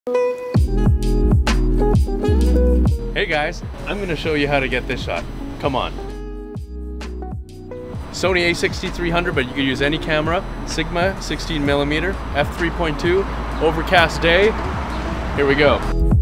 Hey guys, I'm gonna show you how to get this shot. Come on. Sony a6300, but you can use any camera. Sigma 16mm, f3.2, overcast day. Here we go.